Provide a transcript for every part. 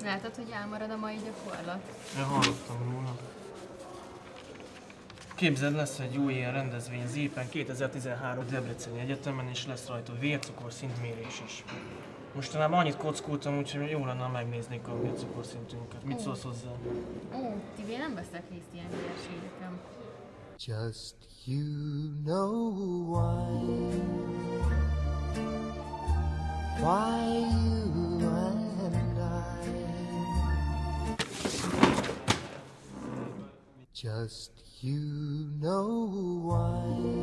Látod, hogy elmarad a mai gyakorlat? Én hallottam róla. Képzeld, lesz egy új ilyen rendezvény az ÉPEN 2013 Debreceni Egyetemen, és lesz rajta vércukorszintmérés is. Mostanában annyit kockultam, úgyhogy jó lenne, megnéznék a vércukorszintünket. Mit szólsz hozzá? Ó, ti nem veszek részt ilyen hülyeségeken. Just you know why you and I, just you know why.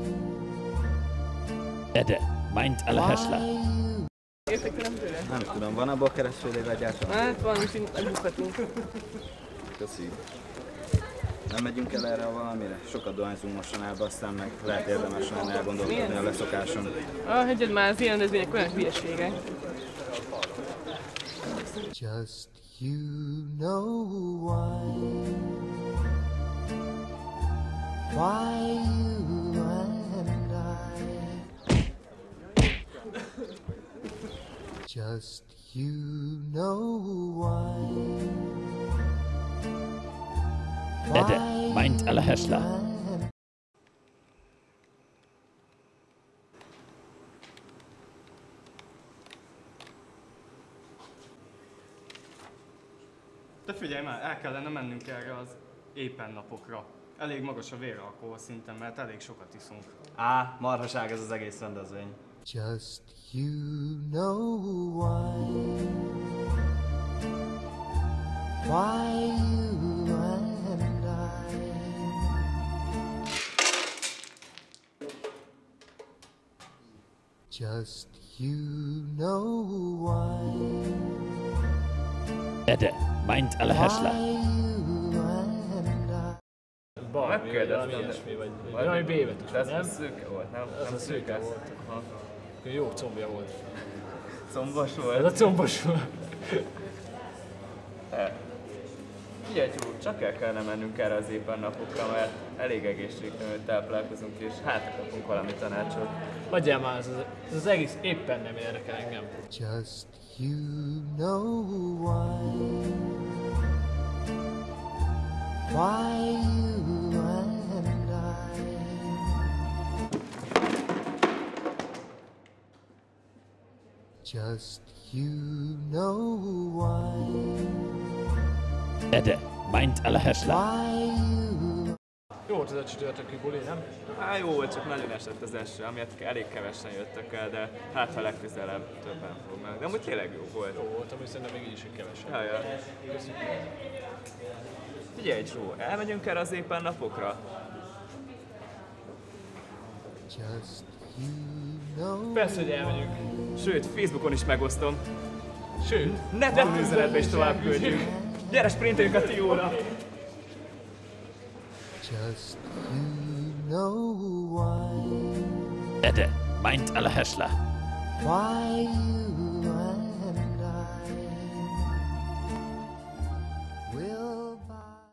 Ede, meint alle Häschler. Értékelem tőle? Nem tudom, van abból keresődik egyáltalán? Hát van, úgyhogy megbukhatunk. Köszi. Nem megyünk el erre valamire? Sokat dohányzunk mostanában, aztán meg lehet érdemes lenne elgondolkodni a leszokáson. Hagyjad már, az ilyen rendezvények olyan hülyeségek. Just you know why you and I, just you know why. Ede, meint alle Häschler. De figyelj már, el kellene mennünk erre az éppen napokra. Elég magas a véralkohol szinten, mert elég sokat iszunk. Á, marhaság ez az egész rendezvény. Just you know why you and I, just you know why. Ede, meint alle Häschler. Megkérdeztem, valami B-betűs, Ez nem? szőke volt, nem? Ez a szőke volt. Jó combja volt. Combos volt? Ez a combos volt. Figyelj, csak el kellene mennünk erre az éppen napokra, mert elég egészségtelenül táplálkozunk, és hát kapunk valami tanácsot. Hagyjál már, ez az egész éppen nem érdekel engem. Just you know why you and I, just you know why. Ede, meint alle Häschler. Jó volt ez a csütörtöki buli, nem? Hát jó volt, csak nagyon esett az eső, amiatt elég kevesen jöttek el, de hát ha legközelebb többen fognak. De amúgy tényleg jó volt. Jó volt, ami szerintem még így is kevesen. Jajjaj. Figyelj, Csó, elmegyünk erre az éppen napokra? Just you know. Persze, hogy elmegyünk. Sőt, Facebookon is megosztom. Sőt, Neton üzenetbe is tovább küldjük. Gyere, sprinteljünk a Tióra! Just you know why Ede, meint alle Häschler. you